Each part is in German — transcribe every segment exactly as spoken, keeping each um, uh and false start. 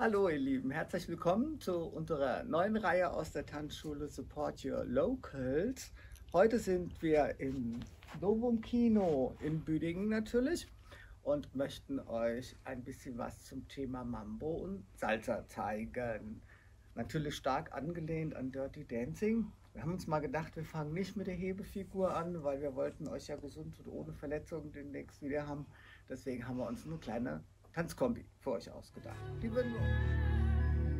Hallo ihr Lieben, herzlich willkommen zu unserer neuen Reihe aus der Tanzschule Support Your Locals. Heute sind wir im Novum Kino in Büdingen natürlich und möchten euch ein bisschen was zum Thema Mambo und Salsa zeigen. Natürlich stark angelehnt an Dirty Dancing. Wir haben uns mal gedacht, wir fangen nicht mit der Hebefigur an, weil wir wollten euch ja gesund und ohne Verletzungen demnächst wieder haben. Deswegen haben wir uns eine kleine Tanzkombi für euch ausgedacht. Die würden wir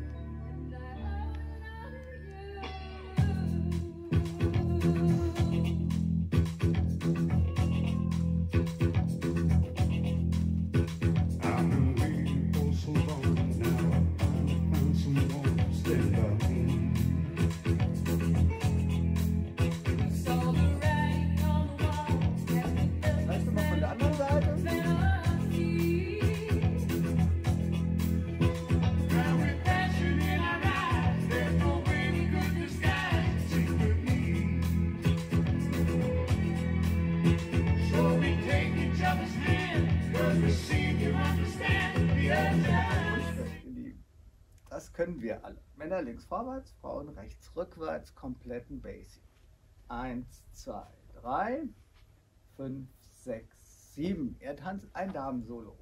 Das können wir alle. Männer links vorwärts, Frauen rechts rückwärts, kompletten Basic. Eins, zwei, drei, fünf, sechs, sieben. Er tanzt ein Damensolo.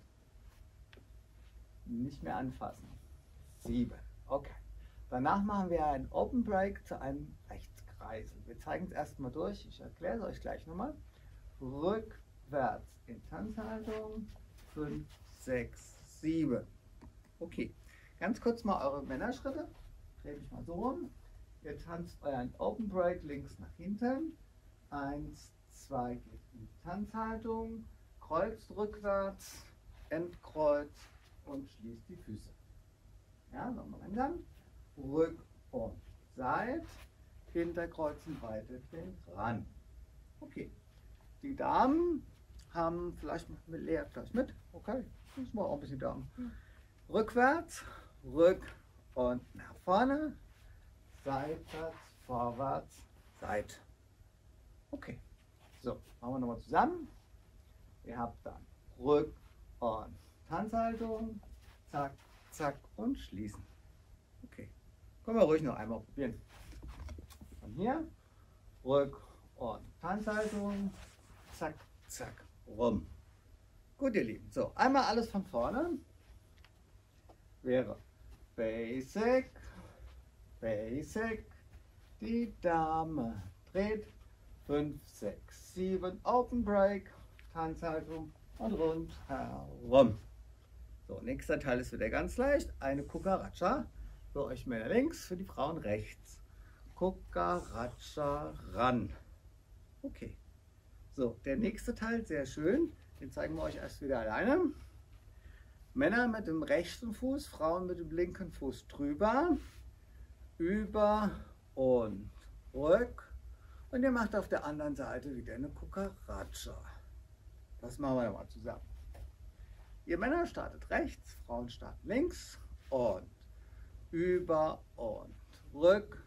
Nicht mehr anfassen. Sieben. Okay. Danach machen wir einen Open Break zu einem Rechtskreisel. Wir zeigen es erstmal durch. Ich erkläre es euch gleich nochmal. Rückwärts in Tanzhaltung. fünf, sechs, sieben. Okay. Ganz kurz mal eure Männerschritte. Drehe mich mal so rum. Ihr tanzt euren Open Break links nach hinten. Eins, zwei geht in die Tanzhaltung. Kreuzt rückwärts, entkreuzt und schließt die Füße. Ja, nochmal langsam. Rück und Seit. Hinterkreuzen, weiter den ran. Okay. Die Damen haben vielleicht mit Lea gleich mit. Okay, müssen wir auch ein bisschen Damen. Rückwärts, rück und nach vorne, seitwärts, vorwärts, seit. Okay, so, machen wir nochmal zusammen. Ihr habt dann Rück und Tanzhaltung, zack, zack und schließen. Okay, können wir ruhig noch einmal probieren. Von hier, Rück und Tanzhaltung, zack, zack, rum. Gut, ihr Lieben, so, einmal alles von vorne. Wäre Basic, Basic, die Dame dreht, fünf, sechs, sieben, Open Break, Tanzhaltung und rundherum. So, nächster Teil ist wieder ganz leicht, eine Cucaracha, für euch Männer links, für die Frauen rechts. Cucaracha ran. Okay, so, der nächste Teil, sehr schön, den zeigen wir euch erst wieder alleine. Männer mit dem rechten Fuß, Frauen mit dem linken Fuß drüber, über und rück. Und ihr macht auf der anderen Seite wieder eine Cucaracha. Das machen wir nochmal zusammen. Ihr Männer startet rechts, Frauen starten links und über und rück,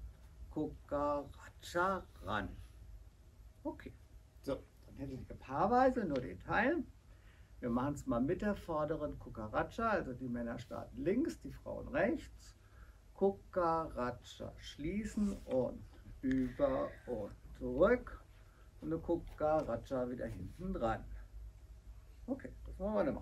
Cucaracha ran. Okay, so, dann hättet ihr paarweise nur den Teil. Wir machen es mal mit der vorderen Cucaracha, also die Männer starten links, die Frauen rechts. Cucaracha schließen und über und zurück. Und eine Cucaracha wieder hinten dran. Okay, das wollen wir nochmal.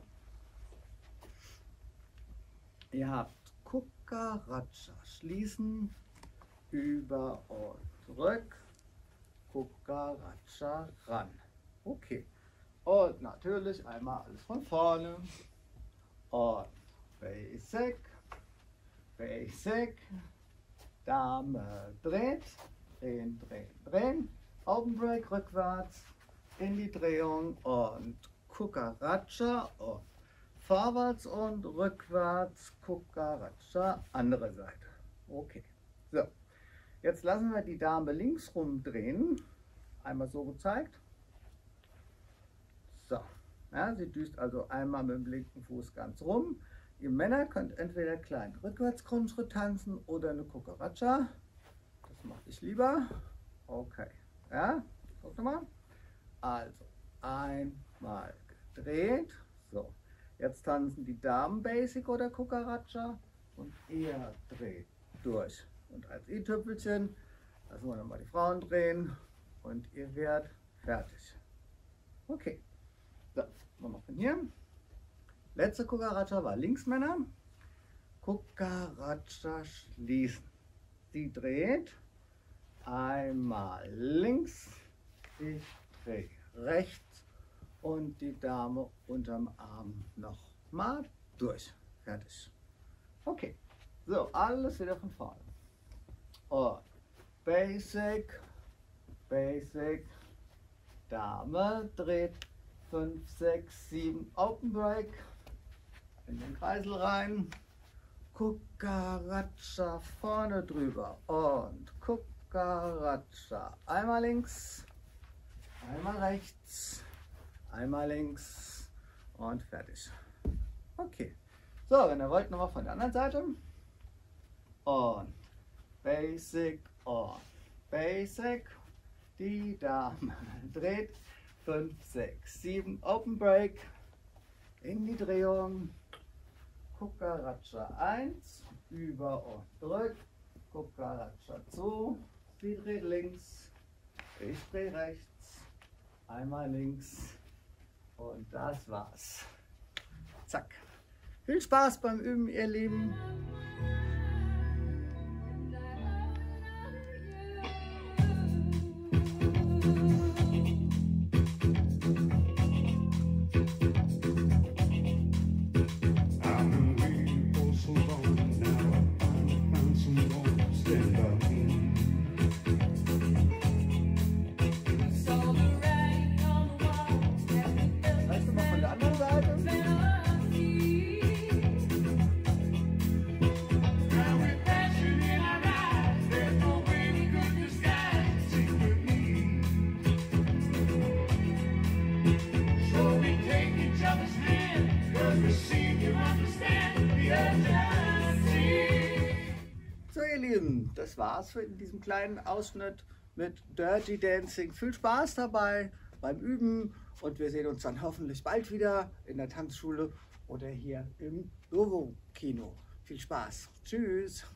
Ihr habt Cucaracha schließen, über und zurück. Cucaracha ran. Okay. Und natürlich einmal alles von vorne. Und Basic, Basic, Dame dreht, drehen, drehen, drehen. Open Break rückwärts in die Drehung und Cucaracha und vorwärts und rückwärts Cucaracha, andere Seite. Okay, so. Jetzt lassen wir die Dame links rumdrehen. Einmal so gezeigt. So, ja, sie düst also einmal mit dem linken Fuß ganz rum. Ihr Männer könnt entweder einen kleinen Rückwärtsgrundschritt tanzen oder eine Cucaracha. Das mache ich lieber. Okay, ja, guck mal. Also, einmal gedreht. So, Jetzt tanzen die Damen Basic oder Cucaracha und er dreht durch. Und als i-Tüpfelchen lassen wir nochmal die Frauen drehen und ihr werdet fertig. Okay, so, wir machen hier. Letzte Cucaracha war Linksmänner. Cucaracha schließen. Sie dreht einmal links, ich drehe rechts und die Dame unterm Arm nochmal durch. Fertig. Okay, so, alles wieder von vorne. Und Basic, Basic, Dame dreht fünf, sechs, sieben, Open Break, in den Kreisel rein, Cucaracha vorne drüber und Cucaracha, einmal links, einmal rechts, einmal links und fertig. Okay, so, wenn ihr wollt, nochmal von der anderen Seite und Basic und Basic, die Dame dreht fünf, sechs, sieben, Open Break, in die Drehung, Cucaracha eins, über und zurück, Cucaracha zwei, sie dreht links, ich drehe rechts, einmal links und das war's. Zack. Viel Spaß beim Üben, ihr Lieben. So ihr Lieben, das war's für in diesem kleinen Ausschnitt mit Dirty Dancing. Viel Spaß dabei beim Üben und wir sehen uns dann hoffentlich bald wieder in der Tanzschule oder hier im Lovo Kino. Viel Spaß. Tschüss.